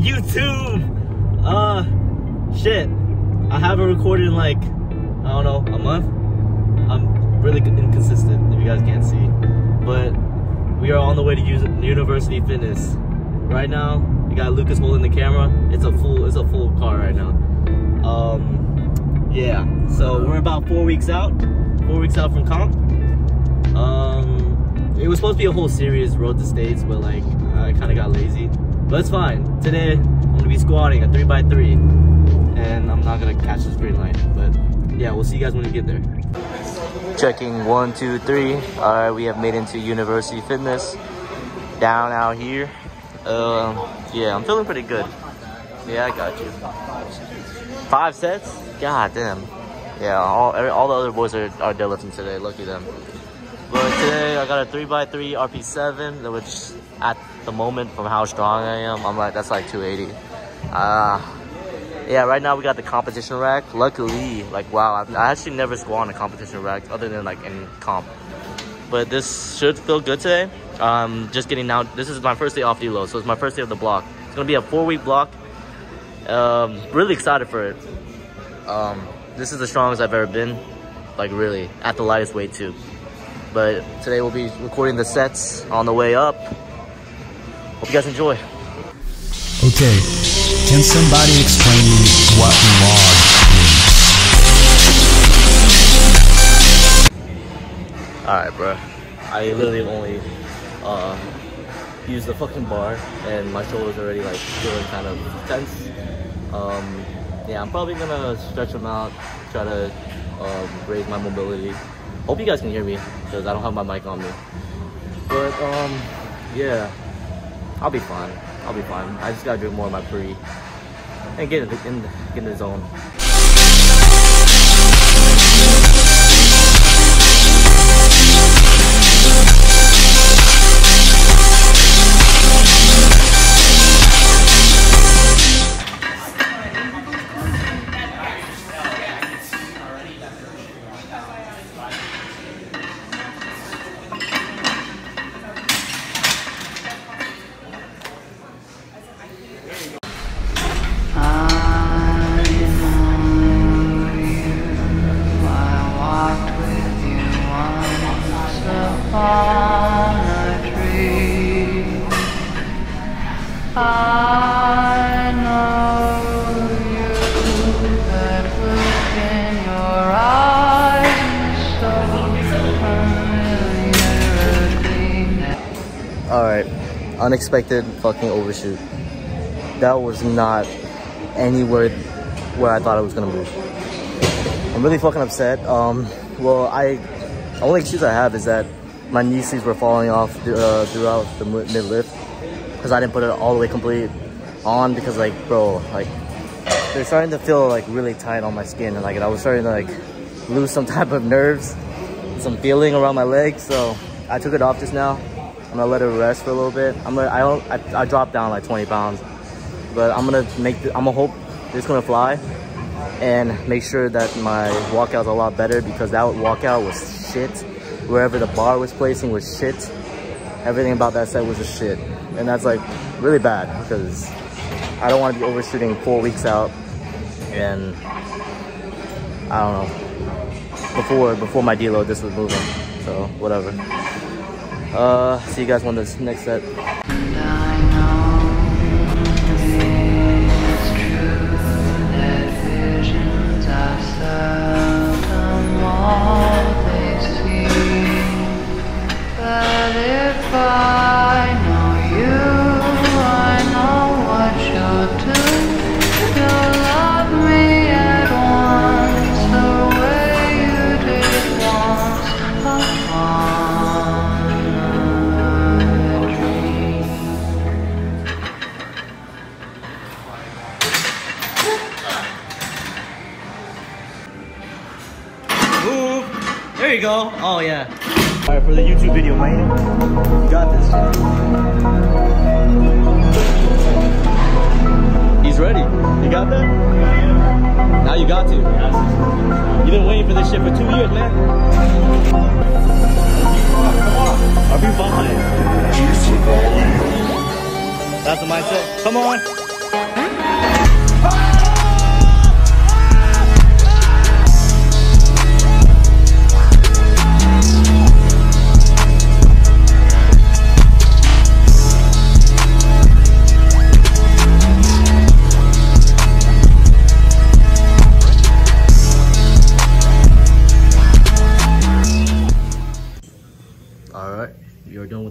YouTube. Shit. I haven't recorded in like, I don't know, a month. I'm really inconsistent, if you guys can't see. But we are on the way to University Fitness. Right now, we got Lucas holding the camera. It's a full car right now. Yeah. So we're about 4 weeks out. 4 weeks out from comp. It was supposed to be a whole series, Road to States, but like I kind of got lazy. But it's fine. Today I'm gonna be squatting a 3x3, and I'm not gonna catch the green light. But yeah, we'll see you guys when we get there. Checking 1, 2, 3. All right, we have made it into University Fitness down out here. Yeah, I'm feeling pretty good. Yeah, I got you. 5 sets? God damn. Yeah, all the other boys are deadlifting today. Lucky them. But today I got a 3x3 RP7, which at the moment, from how strong I am, I'm like, that's like 280. Yeah, right now we got the competition rack. Luckily, like, wow, I actually never squat on a competition rack other than like in comp. But this should feel good today. Just getting out. This is my first day off deload, so it's my first day of the block. It's gonna be a 4-week block. Really excited for it. This is the strongest I've ever been, like really, at the lightest weight too. But today we'll be recording the sets on the way up. Hope you guys enjoy. Okay, can somebody explain me what log is? Alright, bro. I literally only used the fucking bar, and my shoulders already like feeling kind of tense. Yeah, I'm probably gonna stretch them out, try to raise my mobility. Hope you guys can hear me, because I don't have my mic on me. But yeah, I'll be fine. I'll be fine. I just gotta drink more of my pre and get in the zone. I know you, that look in your eyes is so familiar. Alright, unexpected fucking overshoot. That was not anywhere where I thought it was gonna move. I'm really fucking upset. Well, the only excuse I have is that my knee sleeves were falling off throughout the mid-lift, because I didn't put it all the way complete on, because like, bro, like they're starting to feel like really tight on my skin, and like I was starting to like lose some type of nerves, some feeling around my legs. So I took it off just now. I'm gonna let it rest for a little bit. I dropped down like 20 pounds, but I'm gonna hope it's gonna fly and make sure that my walkout's a lot better, because that walkout was shit. Wherever the bar was placing was shit. Everything about that set was just shit. And that's like really bad, because I don't want to be overshooting 4 weeks out, and I don't know, before my deload this was moving. So whatever. See you guys when this next set. There you go. Oh yeah. All right, for the YouTube video, man. You got this. He's ready. You got that? Now you got to. You've been waiting for this shit for 2 years, man. I'll be fine. That's the mindset. Come on.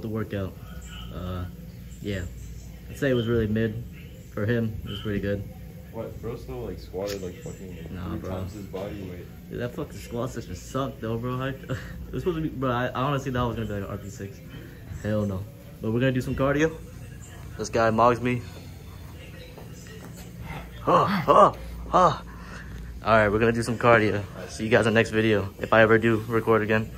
the workout. Yeah, I'd say it was really mid for him. It was pretty good. What, bro still like squatted like fucking Nah, 3 bro. times his body weight. Dude, that fucking squat session sucked though, bro. It was supposed to be, bro. I honestly thought it was gonna be like an RP6. Hell no. But we're gonna do some cardio. This guy mogs me. All right, we're gonna do some cardio. See you guys in the next video if I ever do record again.